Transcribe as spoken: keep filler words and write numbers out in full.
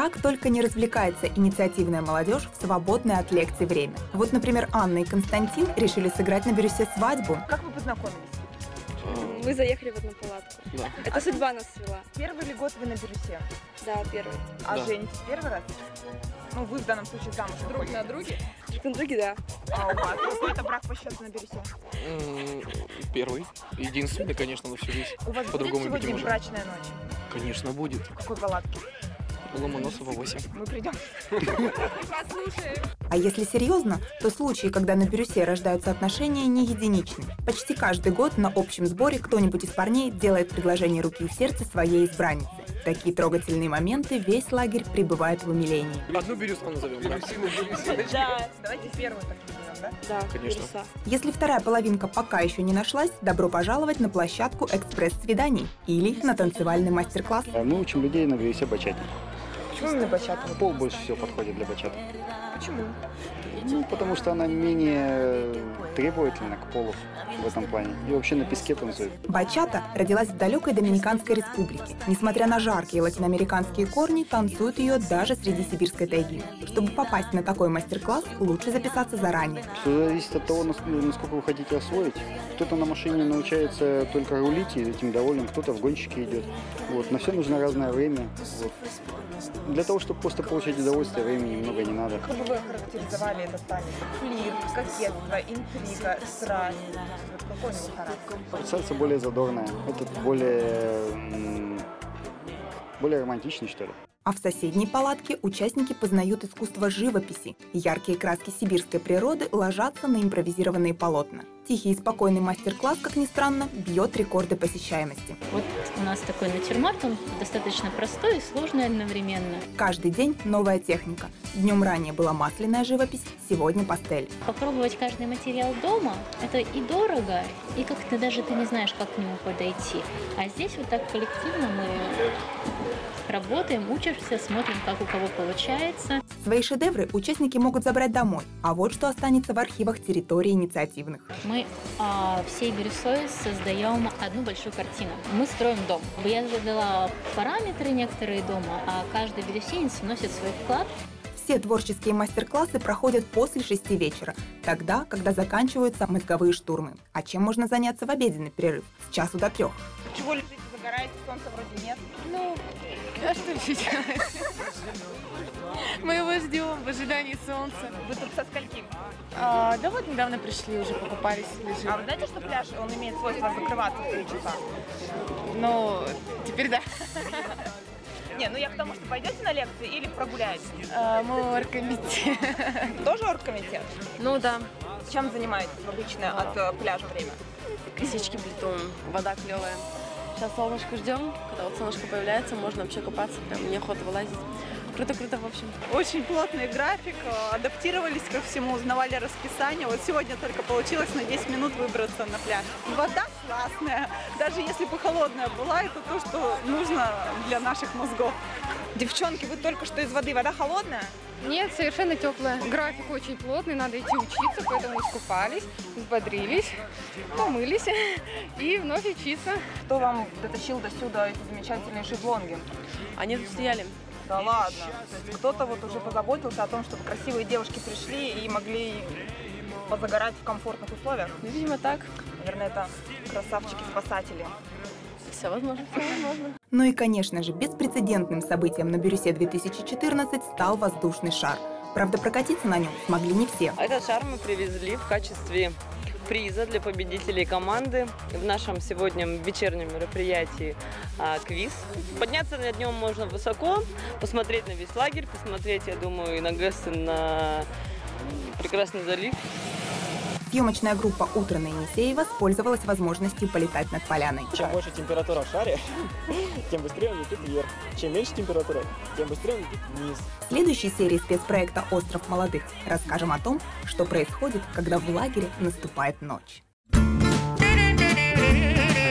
Как только не развлекается инициативная молодежь в свободное от лекций время. Вот, например, Анна и Константин решили сыграть на бирюсе свадьбу. Как вы познакомились? Мы заехали в одну палатку. Да. Это судьба нас свела. Первый ли год вы на бирюсе? Да, первый. А Да. женитесь первый раз? Ну, вы в данном случае замуж Друг на друге? Друг на друге, да. А у вас какой это брак по счету на бирюсе? М, Первый. Единственный, конечно, на всю жизнь. У вас будет По-другому быть не сегодня может. брачная ночь? Конечно, будет. В какой палатке? Ломоносова восемь. Мы придем. Послушаем. А если серьезно, то случаи, когда на бирюсе рождаются отношения, не единичны. Почти каждый год на общем сборе кто-нибудь из парней делает предложение руки и сердца своей избраннице. В такие трогательные моменты весь лагерь пребывает в умилении. Одну бирюску назовем. да? Да, Давайте первую так назовем, да? да, Конечно. бирюса. Если вторая половинка пока еще не нашлась, добро пожаловать на площадку экспресс-свиданий или на танцевальный мастер-класс. Мы учим людей на бирюсе бачате. Почему именно бачата? Пол больше всего подходит для бачаты. Почему? Ну, потому что она менее требовательна к полу в этом плане. И вообще на песке танцует. Бачата родилась в далекой Доминиканской республике. Несмотря на жаркие латиноамериканские корни, танцуют ее даже среди сибирской тайги. Чтобы попасть на такой мастер-класс, лучше записаться заранее. Все зависит от того, насколько вы хотите освоить. Кто-то на машине научается только рулить и этим доволен, кто-то в гонщике идет. Вот. На все нужно разное время. Вот. Для того, чтобы просто получать удовольствие, времени много не надо. Как бы вы охарактеризовали этот танец? Флирт, кокетство, интрига, страсть. Вот какой у него характер? Сальса более задорная, этот более, м, более романтичный, что ли. А в соседней палатке участники познают искусство живописи. Яркие краски сибирской природы ложатся на импровизированные полотна. Тихий и спокойный мастер-класс, как ни странно, бьет рекорды посещаемости. Вот у нас такой натюрморт, он достаточно простой и сложный одновременно. Каждый день новая техника. Днем ранее была масляная живопись, сегодня пастель. Попробовать каждый материал дома – это и дорого, и как-то даже ты не знаешь, как к нему подойти. А здесь вот так коллективно мы работаем, учимся, смотрим, как у кого получается. Свои шедевры участники могут забрать домой, а вот что останется в архивах территории инициативных. Мы а, всей бирюсой создаем одну большую картину. Мы строим дом. Я задала параметры некоторые дома, а каждый бирюсинец вносит свой вклад. Все творческие мастер-классы проходят после шести вечера, тогда, когда заканчиваются мозговые штурмы. А чем можно заняться в обеденный перерыв? С часу до трех. Чего лежите, загораете, солнца вроде нет? Ну, а что еще делать? Мы его ждем в ожидании солнца. Вы тут со скольким? А, да вот недавно пришли, уже покупались, лежим. А вы знаете, что пляж, он имеет свойство закрываться в три часа? Ну, теперь да. Не, ну я к тому, что пойдете на лекции или прогуляетесь? А, мы оргкомитет. Тоже оргкомитет? Ну да. Чем занимаетесь в обычное от э, пляжа время? Косички плетем, вода клевая. Сейчас солнышко ждем, когда вот солнышко появляется, можно вообще купаться, прям неохота вылазить. Круто-круто, в общем. Очень плотный график, адаптировались ко всему, узнавали расписание. Вот сегодня только получилось на десять минут выбраться на пляж. Вода классная, даже если бы холодная была, это то, что нужно для наших мозгов. Девчонки, вы только что из воды, вода холодная? Нет, совершенно теплая. График очень плотный, надо идти учиться, поэтому искупались, взбодрились, помылись и вновь учиться. Кто вам дотащил до сюда эти замечательные шезлонги? Они тут стояли. Да ладно. То есть кто-то вот уже позаботился о том, чтобы красивые девушки пришли и могли позагорать в комфортных условиях? Ну, видимо, так. Наверное, это красавчики-спасатели. Все возможно, все возможно. Ну и, конечно же, беспрецедентным событием на бирюсе две тысячи четырнадцать стал воздушный шар. Правда, прокатиться на нем смогли не все. Этот шар мы привезли в качестве приза для победителей команды в нашем сегодня вечернем мероприятии а, квиз. Подняться над нем можно высоко, посмотреть на весь лагерь, посмотреть, я думаю, и на ГЭС, и на прекрасный залив. Съемочная группа «Утро на Енисеева» пользовалась возможностью полетать над поляной. Чем больше температура в шаре, тем быстрее он летит вверх. Чем меньше температура, тем быстрее он летит вниз. В следующей серии спецпроекта «Остров молодых» расскажем о том, что происходит, когда в лагере наступает ночь.